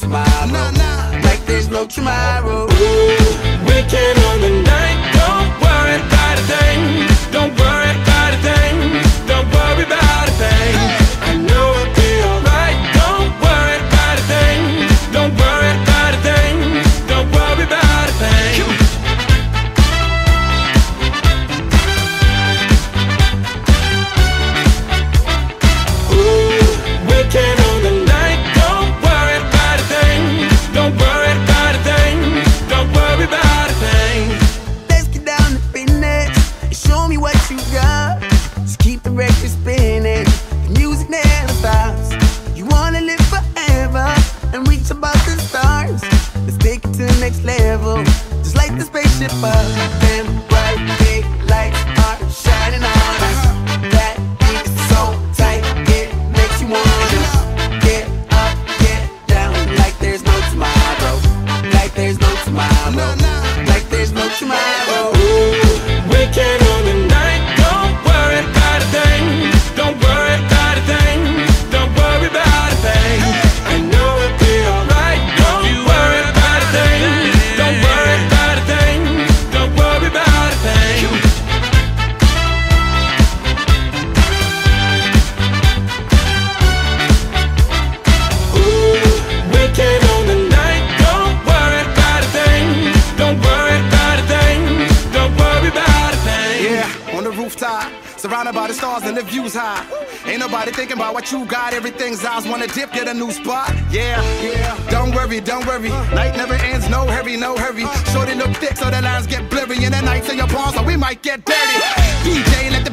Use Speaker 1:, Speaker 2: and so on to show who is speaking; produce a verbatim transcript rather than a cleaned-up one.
Speaker 1: tomorrow. Like there's no tomorrow.
Speaker 2: Weekend on the night, don't worry about a thing. Don't worry about a thing. Don't worry about a thing. I know it'll be alright. Don't worry about a thing. Don't worry about a thing. Don't worry about a thing. Ooh, weekend on the night, don't worry about a thing. Don't worry about a thing. Don't worry about a thing.
Speaker 1: Let's get down to business and show me what you got. Just keep the record spinning, the music never stops. You wanna live forever and reach above the stars. Let's take it to the next level, just like the spaceship up. Them bright big lights are shining on us. That beat is so tight, it makes you wanna get up, get down, like there's no tomorrow. Like there's no tomorrow. Like there's no tomorrow.
Speaker 2: Weekend on the night, don't worry about a thing. Don't worry about a thing. Don't worry about a thing. I know it'll be alright. Don't you worry about a thing. Don't worry about a thing. Don't worry about a thing. Ooh, weekend on the night, don't worry about a thing. Don't worry about a thing. Don't worry about a thing.
Speaker 3: Yeah, on the rooftop, surrounded by the stars and the views high. Ain't nobody thinking about what you got. Everything's eyes wanna dip, get a new spot. Yeah, yeah. Don't worry, don't worry. Night never ends, no hurry, no hurry. Shorty look thick so the lines get blurry. And the nights in your palms, so we might get dirty. D J, let the